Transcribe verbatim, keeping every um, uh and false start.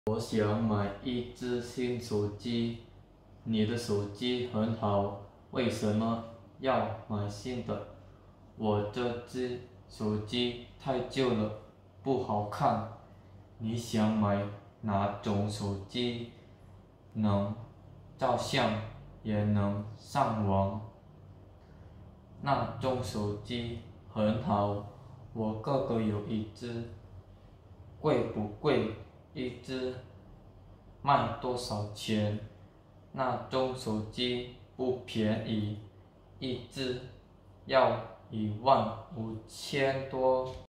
我想买一只新手机，你的手机很好，为什么要买新的？我这只手机太旧了，不好看。你想买哪种手机？能照相也能上网，那种手机很好，我哥哥有一只，贵不贵？一只卖多少钱？那种手机不便宜，一只要一万五千多。